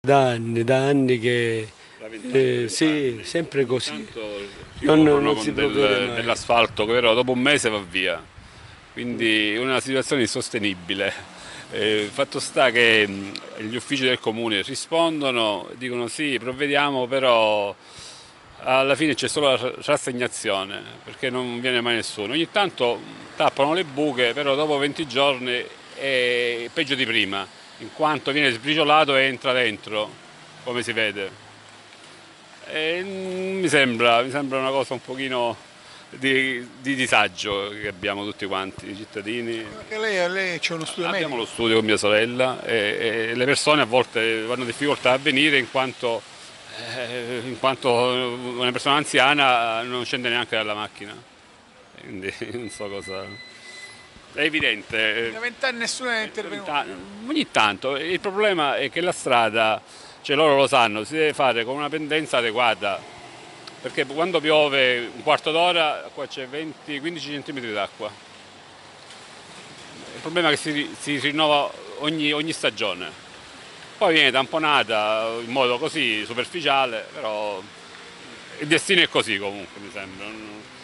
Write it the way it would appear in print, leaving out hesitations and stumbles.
Da anni che Da 20 anni, 30 sì, anni. sempre Ogni così, tanto si coprono non si con provvede mai. dell'asfalto che però dopo un mese va via. Quindi è una situazione insostenibile. Fatto sta che gli uffici del comune rispondono, dicono sì, provvediamo, però alla fine c'è solo la rassegnazione, perché non viene mai nessuno. Ogni tanto tappano le buche, però dopo 20 giorni è peggio di prima, in quanto viene sbriciolato e entra dentro, come si vede. Mi sembra una cosa un pochino di disagio che abbiamo tutti quanti, i cittadini. Anche perché lei c'è uno studio Abbiamo lo medico. studio con mia sorella e le persone a volte hanno difficoltà a venire in quanto una persona anziana non scende neanche dalla macchina. Quindi non so cosa. È evidente. Da 20 anni nessuno è Ogni intervenuto. ta- ogni tanto il problema è che la strada, cioè loro lo sanno, si deve fare con una pendenza adeguata, perché quando piove un quarto d'ora qua c'è 20-15 cm d'acqua. Il problema è che si rinnova ogni stagione. Poi viene tamponata in modo così superficiale, però il destino è così comunque, mi sembra.